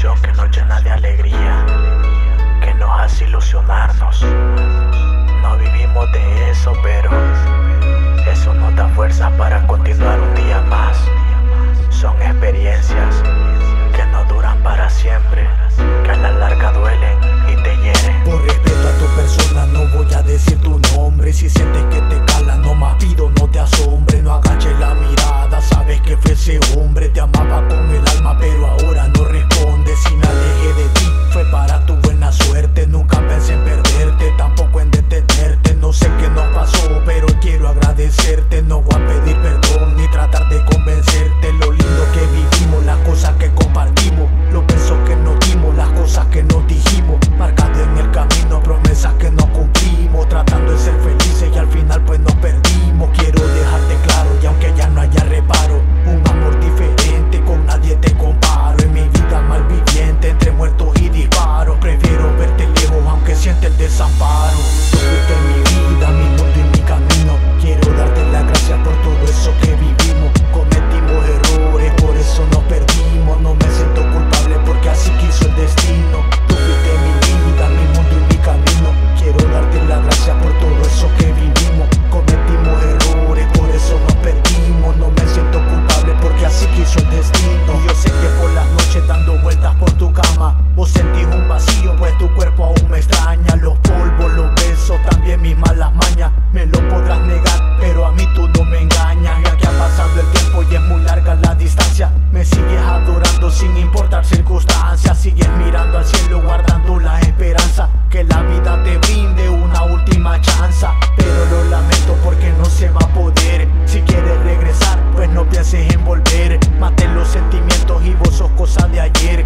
canción que nos llena de alegría, que nos hace ilusionarnos. No vivimos de eso, pero eso nos da fuerza para continuar un día más. Son experiencias que no duran para siempre, que a la larga duelen y te hieren. Por respeto a tu persona no voy a decir tu nombre. Si sientes que te cala, no más pido, no te asombre. No agaches la mirada, sabes que fue ese hombre. Te amaba con el alma, pero ahora no responde. Si me alejé de ti, fue para tu buena suerte. Nunca pensé en perderte, tampoco en detenerte. No sé qué nos pasó, pero quiero agradecerte. No voy a pedir perdón ni tratar de convencerte. Lo lindo que vivimos, las cosas que compartimos, los besos que nos dimos, las cosas que nos dijimos. Marcado en el camino, promesas que no cumplimos, tratando de ser felices y al final pues nos perdimos. Quiero dejarte claro, y aunque ya no haya reparo, un amor diferente, con nadie te comparo. En mi vida malviviente, entre muertos y disparos, prefiero verte lejos aunque siente el desamparo. Tú fuiste mi vida, mi mundo y mi camino. Quiero darte las gracias por todo eso que vivimos. Cometimos errores, por eso nos perdimos. No me siento culpable porque así quiso el destino. Tú fuiste mi vida, mi mundo y mi camino. Quiero darte las gracias por todo eso que vivimos. Cometimos errores, por eso nos perdimos. No me siento culpable porque así quiso el destino. Y yo sé que por las noches dando vueltas por tu cama, vos sentís un vacío, pues tu cuerpo aún me extraña. Los polvos, los besos, también mis malas mañas. Me lo podrás negar, pero a mí tú no me engañas. Ya que ha pasado el tiempo y es muy larga la distancia, me sigues adorando sin importar circunstancias. Sigues mirando al cielo guardando la esperanza que la vida te brinde una última chance. Pero lo lamento porque no se va a poder. Si quieres regresar, pues no pienses en volver. Mate los sentimientos y vos sos cosa de ayer.